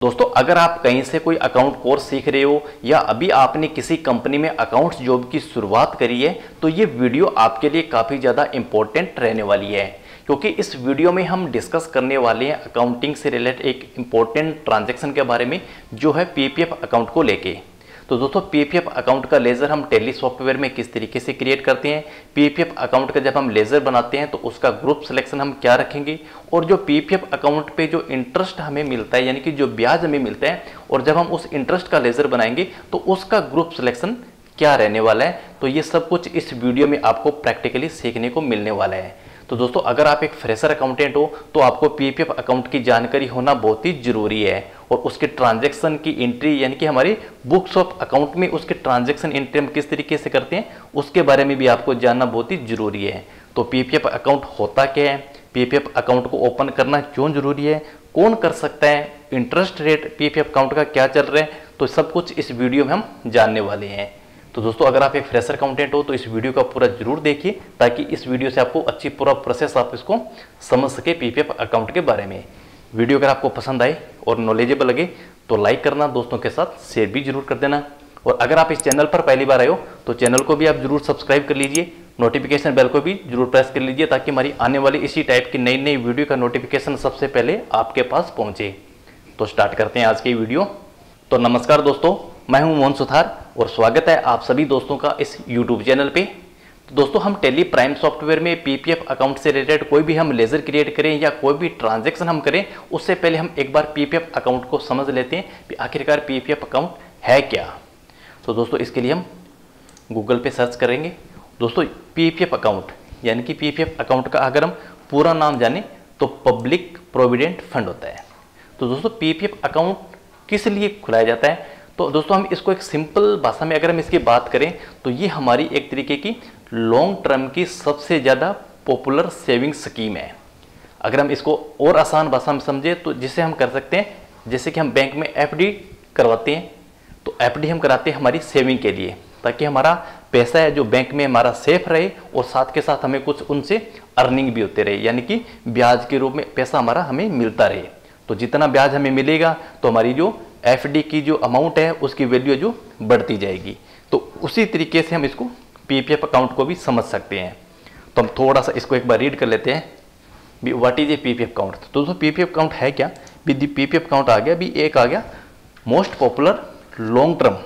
दोस्तों अगर आप कहीं से कोई अकाउंट कोर्स सीख रहे हो या अभी आपने किसी कंपनी में अकाउंट्स जॉब की शुरुआत करी है तो ये वीडियो आपके लिए काफ़ी ज़्यादा इंपॉर्टेंट रहने वाली है, क्योंकि इस वीडियो में हम डिस्कस करने वाले हैं अकाउंटिंग से रिलेटेड एक इम्पॉर्टेंट ट्रांजैक्शन के बारे में जो है पीपीएफ अकाउंट को लेके। तो दोस्तों पीपीएफ अकाउंट का लेज़र हम टैली सॉफ्टवेयर में किस तरीके से क्रिएट करते हैं, पीपीएफ अकाउंट का जब हम लेज़र बनाते हैं तो उसका ग्रुप सिलेक्शन हम क्या रखेंगे, और जो पीपीएफ अकाउंट पे जो इंटरेस्ट हमें मिलता है यानी कि जो ब्याज हमें मिलता है, और जब हम उस इंटरेस्ट का लेज़र बनाएंगे तो उसका ग्रुप सिलेक्शन क्या रहने वाला है, तो ये सब कुछ इस वीडियो में आपको प्रैक्टिकली सीखने को मिलने वाला है। तो दोस्तों अगर आप एक फ्रेशर अकाउंटेंट हो तो आपको पीपीएफ अकाउंट की जानकारी होना बहुत ही ज़रूरी है, और उसके ट्रांजैक्शन की एंट्री यानी कि हमारी बुक्स ऑफ अकाउंट में उसके ट्रांजैक्शन एंट्री हम किस तरीके से करते हैं उसके बारे में भी आपको जानना बहुत ही ज़रूरी है। तो पीपीएफ अकाउंट होता क्या है, पीपीएफ अकाउंट को ओपन करना क्यों ज़रूरी है, कौन कर सकता है, इंटरेस्ट रेट पीपीएफ अकाउंट का क्या चल रहा है, तो सब कुछ इस वीडियो में हम जानने वाले हैं। तो दोस्तों अगर आप एक फ्रेशर अकाउंटेंट हो तो इस वीडियो का पूरा जरूर देखिए, ताकि इस वीडियो से आपको अच्छी पूरा प्रोसेस आप इसको समझ सके पीपीएफ अकाउंट के बारे में। वीडियो अगर आपको पसंद आए और नॉलेजेबल लगे तो लाइक करना, दोस्तों के साथ शेयर भी जरूर कर देना, और अगर आप इस चैनल पर पहली बार आए हो तो चैनल को भी आप जरूर सब्सक्राइब कर लीजिए, नोटिफिकेशन बेल को भी जरूर प्रेस कर लीजिए, ताकि हमारी आने वाली इसी टाइप की नई नई वीडियो का नोटिफिकेशन सबसे पहले आपके पास पहुँचे। तो स्टार्ट करते हैं आज की वीडियो। तो नमस्कार दोस्तों, मैं हूं मोहन सुथार और स्वागत है आप सभी दोस्तों का इस YouTube चैनल पे। तो दोस्तों हम टैली प्राइम सॉफ्टवेयर में पीपीएफ अकाउंट से रिलेटेड कोई भी हम लेज़र क्रिएट करें या कोई भी ट्रांजैक्शन हम करें उससे पहले हम एक बार पीपीएफ अकाउंट को समझ लेते हैं कि आखिरकार पीपीएफ अकाउंट है क्या। तो दोस्तों इसके लिए हम गूगल पे सर्च करेंगे। दोस्तों पीपीएफ अकाउंट यानी कि पीपीएफ अकाउंट का अगर हम पूरा नाम जाने तो पब्लिक प्रोविडेंट फंड होता है। तो दोस्तों पीपीएफ अकाउंट किस लिए खुलाया जाता है, तो दोस्तों हम इसको एक सिंपल भाषा में अगर हम इसकी बात करें तो ये हमारी एक तरीके की लॉन्ग टर्म की सबसे ज़्यादा पॉपुलर सेविंग स्कीम है। अगर हम इसको और आसान भाषा में समझें तो जिसे हम कर सकते हैं, जैसे कि हम बैंक में एफडी करवाते हैं, तो एफडी हम कराते हैं हमारी सेविंग के लिए, ताकि हमारा पैसा है जो बैंक में हमारा सेफ रहे और साथ के साथ हमें कुछ उनसे अर्निंग भी होते रहे, यानी कि ब्याज के रूप में पैसा हमारा हमें मिलता रहे। तो जितना ब्याज हमें मिलेगा तो हमारी जो एफडी की जो अमाउंट है उसकी वैल्यू जो बढ़ती जाएगी। तो उसी तरीके से हम इसको पीपीएफ अकाउंट को भी समझ सकते हैं। तो हम थोड़ा सा इसको एक बार रीड कर लेते हैं, what is a PPF account. तो दोस्तों पीपीएफ अकाउंट है क्या, पीपीएफ अकाउंट आ गया, एक आ गया most popular long term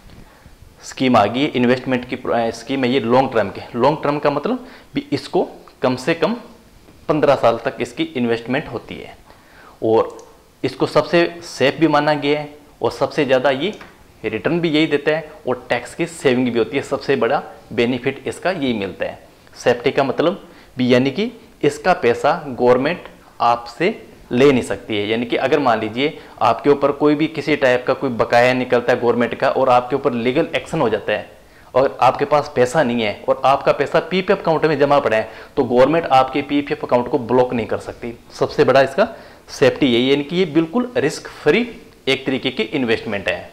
scheme आ गई, इन्वेस्टमेंट की स्कीम है ये लॉन्ग टर्म के। लॉन्ग टर्म का मतलब भी इसको कम से कम 15 साल तक इसकी इन्वेस्टमेंट होती है, और इसको सबसे सेफ भी माना गया है, और सबसे ज़्यादा ये रिटर्न भी यही देता है, और टैक्स की सेविंग भी होती है। सबसे बड़ा बेनिफिट इसका यही मिलता है। सेफ्टी का मतलब भी यानी कि इसका पैसा गवर्नमेंट आपसे ले नहीं सकती है, यानी कि अगर मान लीजिए आपके ऊपर कोई भी किसी टाइप का कोई बकाया निकलता है गवर्नमेंट का और आपके ऊपर लीगल एक्शन हो जाता है और आपके पास पैसा नहीं है और आपका पैसा पीपीएफ अकाउंट में जमा पड़ा है, तो गवर्नमेंट आपके पीपीएफ अकाउंट को ब्लॉक नहीं कर सकती। सबसे बड़ा इसका सेफ्टी यही, यानी कि ये बिल्कुल रिस्क फ्री एक तरीके की इन्वेस्टमेंट है।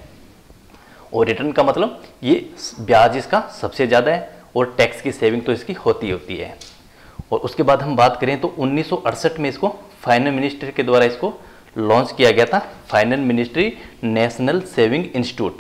और रिटर्न का मतलब ये ब्याज इसका सबसे ज़्यादा है, और टैक्स की सेविंग तो इसकी होती है। और उसके बाद हम बात करें तो 1968 में इसको फाइनेंस मिनिस्ट्री के द्वारा इसको लॉन्च किया गया था, finance ministry national saving institute.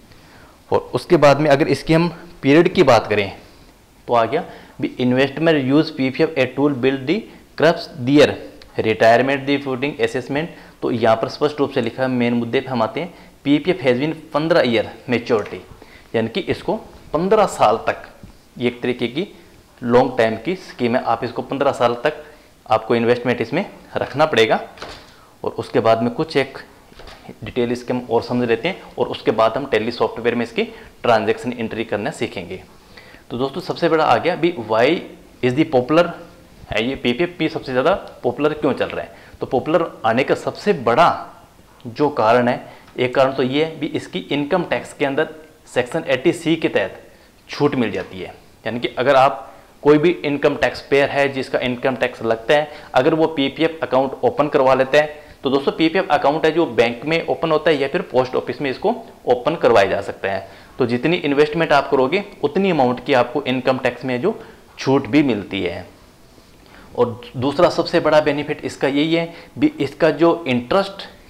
और उसके बाद में अगर इसकी हम पीरियड की बात करें तो आ गया भी investment use PPF a tool build the corpus their retirement the funding assessment. तो यहाँ पर स्पष्ट रूप से लिखा है, मेन मुद्दे पे हम आते हैं, PPF has been 15 year maturity, यानी कि इसको 15 साल तक ये एक तरीके की लॉन्ग टाइम की स्कीम है। आप इसको 15 साल तक आपको इन्वेस्टमेंट इसमें रखना पड़ेगा। और उसके बाद में कुछ एक डिटेल इसके हम और समझ लेते हैं, और उसके बाद हम टैली सॉफ्टवेयर में इसकी ट्रांजैक्शन एंट्री करना सीखेंगे। तो दोस्तों सबसे बड़ा आ गया भी वाई इज़ दी पॉपुलर है, ये पीपीएफ भी सबसे ज़्यादा पॉपुलर क्यों चल रहा है। तो पॉपुलर आने का सबसे बड़ा जो कारण है, एक कारण तो ये है भी इसकी इनकम टैक्स के अंदर सेक्शन 80C के तहत छूट मिल जाती है। यानी कि अगर आप कोई भी इनकम टैक्स पेयर है जिसका इनकम टैक्स लगता है, अगर वो पीपीएफ अकाउंट ओपन करवा लेता है, तो दोस्तों पीपीएफ अकाउंट है जो बैंक में ओपन होता है या फिर पोस्ट ऑफिस में इसको ओपन करवाया जा सकता है। तो जितनी इन्वेस्टमेंट आप करोगे उतनी अमाउंट की आपको इनकम टैक्स में जो छूट भी मिलती है। और दूसरा सबसे बड़ा बेनिफिट इसका यही है भी इसका जो इंटरेस्ट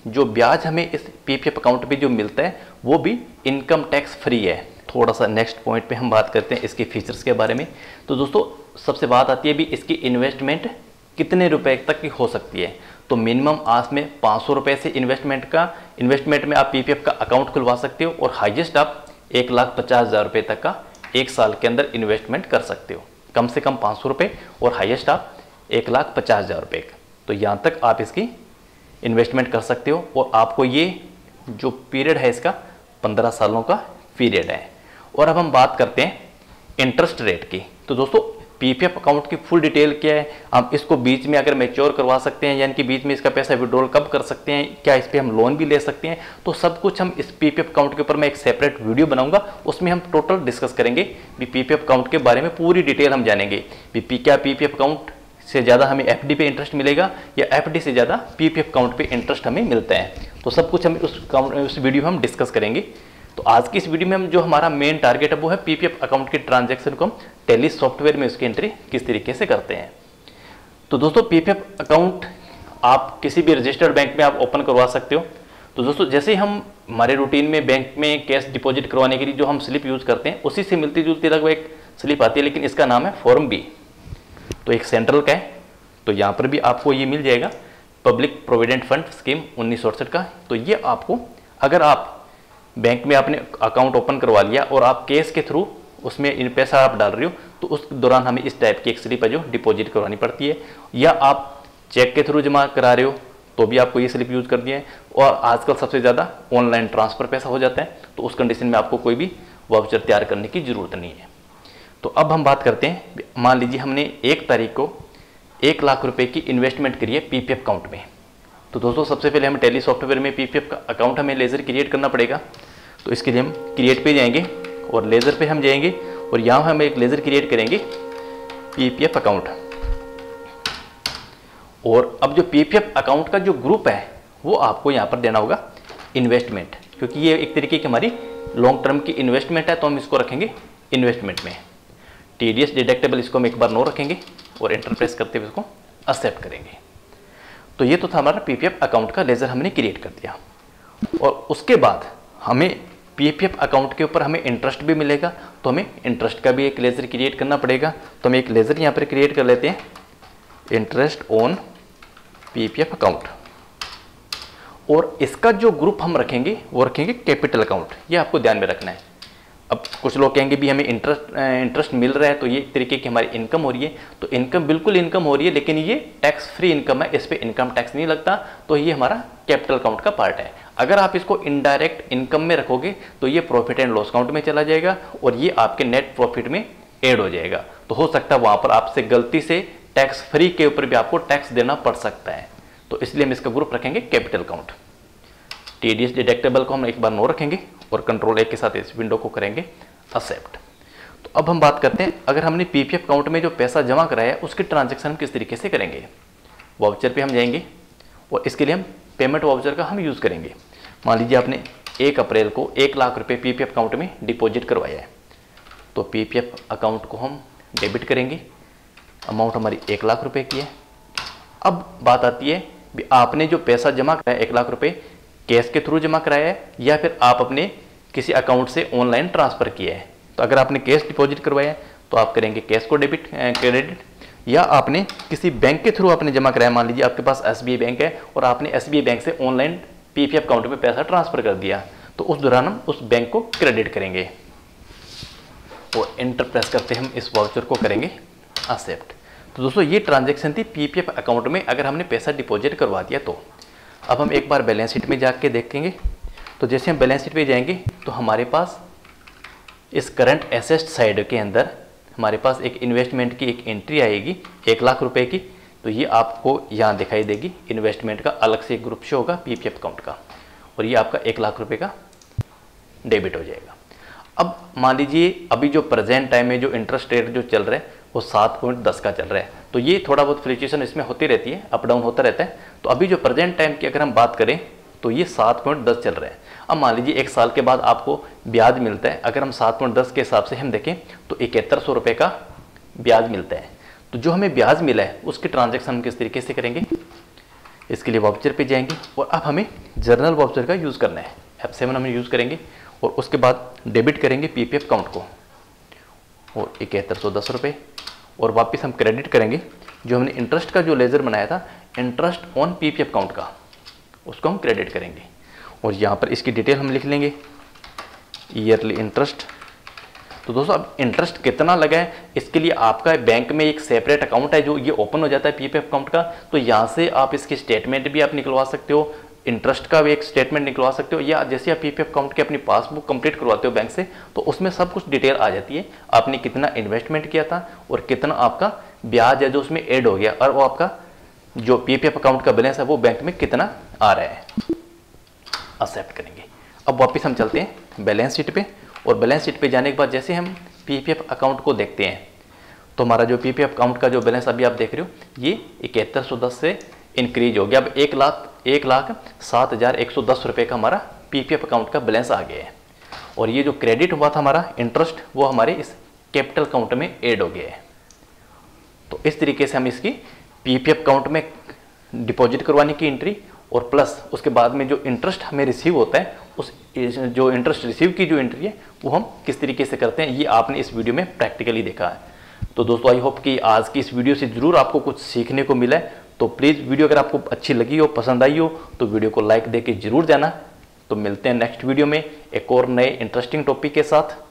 जो ब्याज हमें इस पीपीएफ अकाउंट पे जो मिलता है वो भी इनकम टैक्स फ्री है। थोड़ा सा नेक्स्ट पॉइंट पे हम बात करते हैं इसके फीचर्स के बारे में। तो दोस्तों सबसे बात आती है भी इसकी इन्वेस्टमेंट कितने रुपए तक की हो सकती है। तो मिनिमम आज में 500 रुपये से इन्वेस्टमेंट में आप पीपीएफ का अकाउंट खुलवा सकते हो और हाईएस्ट आप 1,50,000 रुपये तक का एक साल के अंदर इन्वेस्टमेंट कर सकते हो। कम से कम 500 रुपये और हाईएस्ट आप 1,50,000 रुपये का। तो यहाँ तक आप इसकी इन्वेस्टमेंट कर सकते हो और आपको ये जो पीरियड है इसका 15 सालों का पीरियड है। और अब हम बात करते हैं इंटरेस्ट रेट की। तो दोस्तों पीपीएफ अकाउंट की फुल डिटेल क्या है, हम इसको बीच में अगर मैच्योर करवा सकते हैं, यानी कि बीच में इसका पैसा विड्रॉल कब कर सकते हैं, क्या इस पर हम लोन भी ले सकते हैं, तो सब कुछ हम इस पीपीएफ अकाउंट के ऊपर मैं एक सेपरेट वीडियो बनाऊंगा, उसमें हम टोटल डिस्कस करेंगे भी पीपीएफ अकाउंट के बारे में पूरी डिटेल हम जानेंगे भी क्या पीपीएफ अकाउंट से ज़्यादा हमें एफडी पे इंटरेस्ट मिलेगा या एफडी से ज़्यादा पीपीएफ अकाउंट पे इंटरेस्ट हमें मिलता है। तो सब कुछ हम उस वीडियो में हम डिस्कस करेंगे। तो आज की इस वीडियो में हम जो हमारा मेन टारगेट है वो है पीपीएफ अकाउंट के ट्रांजैक्शन को हम टैली सॉफ्टवेयर में उसकी एंट्री किस तरीके से करते हैं। तो दोस्तों पीपीएफ अकाउंट आप किसी भी रजिस्टर्ड बैंक में आप ओपन करवा सकते हो। तो दोस्तों जैसे हम हमारे रूटीन में बैंक में कैश डिपॉजिट करवाने के लिए जो हम स्लिप यूज़ करते हैं उसी से मिलती जुलती लगभग एक स्लिप आती है, लेकिन इसका नाम है फॉर्म बी। तो एक सेंट्रल का है, तो यहाँ पर भी आपको ये मिल जाएगा पब्लिक प्रोविडेंट फंड स्कीम 1968 का। तो ये आपको अगर आप बैंक में आपने अकाउंट ओपन करवा लिया और आप कैश के थ्रू उसमें इन पैसा आप डाल रहे हो तो उस दौरान हमें इस टाइप की एक स्लिप है जो डिपॉजिट करवानी पड़ती है, या आप चेक के थ्रू जमा करा रहे हो तो भी आपको ये स्लिप यूज़ कर दिया है। और आजकल सबसे ज़्यादा ऑनलाइन ट्रांसफ़र पैसा हो जाता है, तो उस कंडीशन में आपको कोई भी वाउचर तैयार करने की ज़रूरत नहीं है। तो अब हम बात करते हैं, मान लीजिए हमने 1 तारीख को 1 लाख रुपए की इन्वेस्टमेंट करी है पीपीएफ अकाउंट में। तो दोस्तों सबसे पहले हमें टैली सॉफ्टवेयर में पीपीएफ का अकाउंट हमें लेज़र क्रिएट करना पड़ेगा। तो इसके लिए हम क्रिएट पे जाएंगे और लेज़र पे हम जाएंगे और यहाँ हम एक लेज़र क्रिएट करेंगे पीपीएफ अकाउंट। और अब जो पीपीएफ अकाउंट का जो ग्रुप है वो आपको यहाँ पर देना होगा इन्वेस्टमेंट, क्योंकि ये एक तरीके की हमारी लॉन्ग टर्म की इन्वेस्टमेंट है, तो हम इसको रखेंगे इन्वेस्टमेंट में। टीडीएस डिडक्टेबल इसको हम एक बार नो रखेंगे और एंटर प्रेस करते हुए इसको एक्सेप्ट करेंगे। तो ये तो था हमारा पीपीएफ अकाउंट का लेज़र हमने क्रिएट कर दिया। और उसके बाद हमें पीपीएफ अकाउंट के ऊपर हमें इंटरेस्ट भी मिलेगा, तो हमें इंटरेस्ट का भी एक लेज़र क्रिएट करना पड़ेगा। तो हम एक लेज़र यहाँ पर क्रिएट कर लेते हैं, इंटरेस्ट ऑन पीपीएफ अकाउंट। और इसका जो ग्रुप हम रखेंगे वो रखेंगे कैपिटल अकाउंट। ये आपको ध्यान में रखना है। अब कुछ लोग कहेंगे भी हमें इंटरेस्ट मिल रहा है तो ये एक तरीके की हमारी इनकम हो रही है। तो इनकम बिल्कुल इनकम हो रही है, लेकिन ये टैक्स फ्री इनकम है, इस पर इनकम टैक्स नहीं लगता। तो ये हमारा कैपिटल अकाउंट का पार्ट है। अगर आप इसको इनडायरेक्ट इनकम में रखोगे तो ये प्रॉफिट एंड लॉस अकाउंट में चला जाएगा और ये आपके नेट प्रॉफिट में ऐड हो जाएगा। तो हो सकता है वहाँ पर आपसे गलती से टैक्स फ्री के ऊपर भी आपको टैक्स देना पड़ सकता है। तो इसलिए हम इसका ग्रुप रखेंगे कैपिटल अकाउंट। टीडीएस डिडक्टेबल को हम एक बार नो रखेंगे और कंट्रोल ए के साथ इस विंडो को करेंगे एक्सेप्ट। तो अब हम बात करते हैं, अगर हमने पीपीएफ अकाउंट में जो पैसा जमा कराया है उसकी ट्रांजैक्शन हम किस तरीके से करेंगे। वाउचर पे हम जाएंगे और इसके लिए हम पेमेंट वाउचर का हम यूज़ करेंगे। मान लीजिए आपने 1 अप्रैल को 1 लाख रुपए पीपीएफ अकाउंट में डिपॉजिट करवाया है, तो पीपीएफ अकाउंट को हम डेबिट करेंगे। अमाउंट हमारी 1 लाख रुपए की है। अब बात आती है भी आपने जो पैसा जमा कराया 1 लाख रुपए कैश के थ्रू जमा कराया है या फिर आप अपने किसी अकाउंट से ऑनलाइन ट्रांसफ़र किया है। तो अगर आपने कैश डिपॉजिट करवाया है तो आप करेंगे कैश को डेबिट क्रेडिट, या आपने किसी बैंक के थ्रू आपने जमा कराया, मान लीजिए आपके पास एसबीआई बैंक है और आपने एसबीआई बैंक से ऑनलाइन पीपीएफ अकाउंट में पैसा ट्रांसफ़र कर दिया, तो उस दौरान हम उस बैंक को क्रेडिट करेंगे और एंटर प्रेस करते हम इस वाउचर को करेंगे एक्सेप्ट। तो दोस्तों ये ट्रांजैक्शन थी पीपीएफ अकाउंट में अगर हमने पैसा डिपॉजिट करवा दिया तो। अब हम एक बार बैलेंस शीट में जाके देखेंगे। तो जैसे हम बैलेंस शीट पे जाएंगे तो हमारे पास इस करंट एसेट साइड के अंदर हमारे पास एक इन्वेस्टमेंट की एक एंट्री आएगी 1 लाख रुपए की। तो ये आपको यहाँ दिखाई देगी, इन्वेस्टमेंट का अलग से एक ग्रुप शो होगा पीपीएफ अकाउंट का, और ये आपका 1 लाख रुपए का डेबिट हो जाएगा। अब मान लीजिए अभी जो प्रेजेंट टाइम में जो इंटरेस्ट रेट जो चल रहा है वो 7.10 का चल रहा है। तो ये थोड़ा बहुत फ्लक्चुएशन इसमें होती रहती है, अप डाउन होता रहता है। तो अभी जो प्रेजेंट टाइम की अगर हम बात करें तो ये 7.10 चल रहा है। अब मान लीजिए 1 साल के बाद आपको ब्याज मिलता है, अगर हम 7.10 के हिसाब से हम देखें तो 7100 रुपये का ब्याज मिलता है। तो जो हमें ब्याज मिला है उसकी ट्रांजैक्शन हम किस तरीके से करेंगे, इसके लिए वाउचर पे जाएंगे और अब हमें जर्नल वाउचर का यूज़ करना है। F7 हम यूज़ करेंगे और उसके बाद डेबिट करेंगे PPF अकाउंट को और 7110 रुपये, और वापस हम क्रेडिट करेंगे जो हमने इंटरेस्ट का जो लेजर बनाया था, इंटरेस्ट ऑन PPF अकाउंट का, उसको हम क्रेडिट करेंगे। और यहाँ पर इसकी डिटेल हम लिख लेंगे, ईयरली इंटरेस्ट। तो दोस्तों अब इंटरेस्ट कितना लगा है इसके लिए आपका बैंक में एक सेपरेट अकाउंट है जो ये ओपन हो जाता है PPF अकाउंट का, तो यहाँ से आप इसकी स्टेटमेंट भी आप निकलवा सकते हो, इंटरेस्ट का भी एक स्टेटमेंट निकलवा सकते हो, या जैसे आप PPF अकाउंट की अपनी पासबुक कंप्लीट करवाते हो बैंक से तो उसमें सब कुछ डिटेल आ जाती है, आपने कितना इन्वेस्टमेंट किया था और कितना आपका ब्याज है जो उसमें ऐड हो गया, और वो आपका जो PPF अकाउंट का बैलेंस है वो बैंक में कितना आ रहा है। एक्सेप्ट करेंगे। अब वापस हम चलते हैं बैलेंस शीट पे, और बैलेंस शीट पे जाने के बाद जैसे हम PPF अकाउंट को देखते हैं तो हमारा जो PPF अकाउंट का जो बैलेंस अभी आप देख रहे हो ये 7110 से इंक्रीज हो गया। अब 1,07,110 रुपये का हमारा PPF अकाउंट का बैलेंस आ गया है, और ये जो क्रेडिट हुआ था हमारा इंटरेस्ट वो हमारे इस कैपिटल अकाउंट में ऐड हो गया है। तो इस तरीके से हम इसकी PPF अकाउंट में डिपॉजिट करवाने की एंट्री और प्लस उसके बाद में जो इंटरेस्ट हमें रिसीव होता है उस जो इंटरेस्ट रिसीव की जो एंट्री है वो हम किस तरीके से करते हैं, ये आपने इस वीडियो में प्रैक्टिकली देखा है। तो दोस्तों आई होप कि आज की इस वीडियो से ज़रूर आपको कुछ सीखने को मिला है। तो प्लीज़ वीडियो अगर आपको अच्छी लगी हो, पसंद आई हो तो वीडियो को लाइक दे के ज़रूर जाना। तो मिलते हैं नेक्स्ट वीडियो में एक और नए इंटरेस्टिंग टॉपिक के साथ।